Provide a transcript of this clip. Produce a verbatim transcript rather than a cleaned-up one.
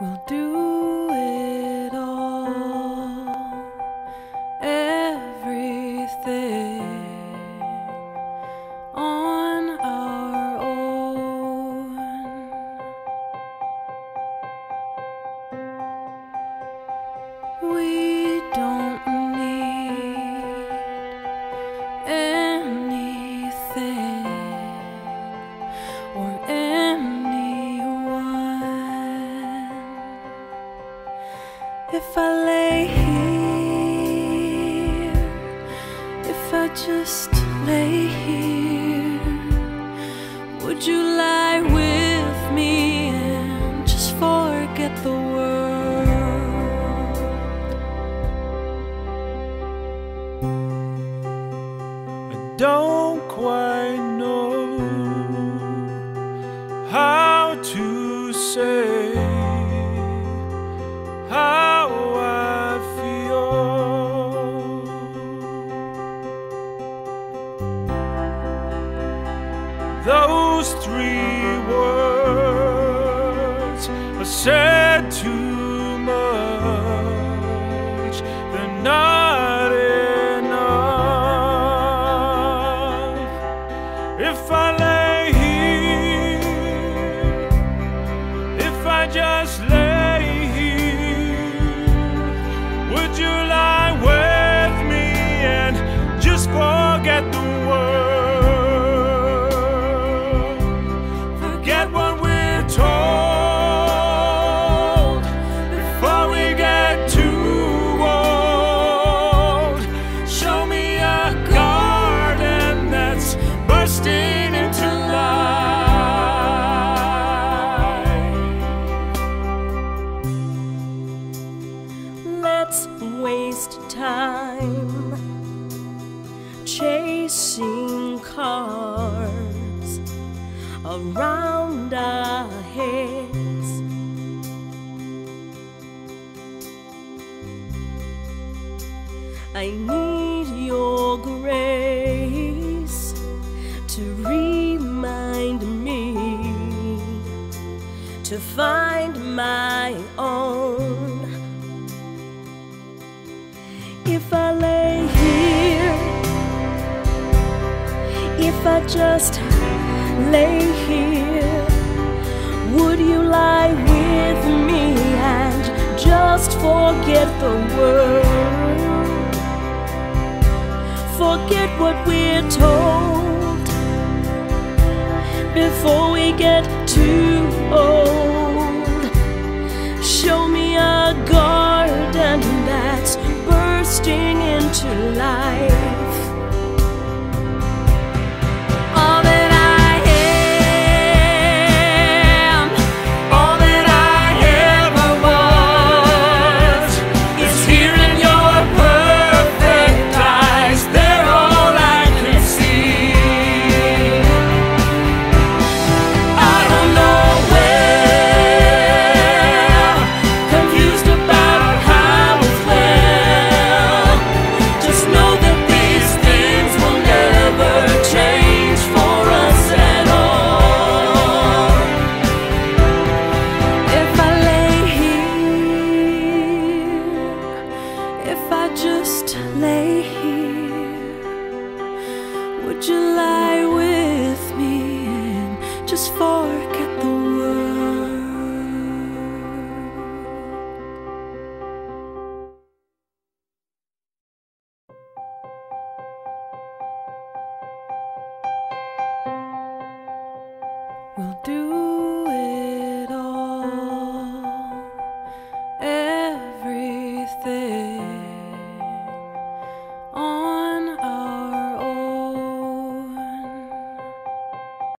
We'll do it all, everything on our own. We don't need anything or anyone. If I lay here, if I just lay here, would you lie with me and just forget the world? I don't quite know how to say how I feel. Those three words are said too much. They're not enough. If I lay here, if I just lay here, would you lie with me and just forget the world? Forget what we're told before we get too old. Show me a garden that's bursting into life. Let's waste time chasing cars around our heads. I need your grace to remind me to find my own. If I lay here, if I just lay here, would you lie with me and just forget the world? Forget what we're told before we get too old. Show me a garden that's bursting into life. All that I am, all that I ever was, is here in your perfect eyes. They're all I can see. I don't know where, confused about how it's well. Just know that these things will never change for us at all. If I lay here, if I just lay here, would you lie with me and just forget the world? We'll do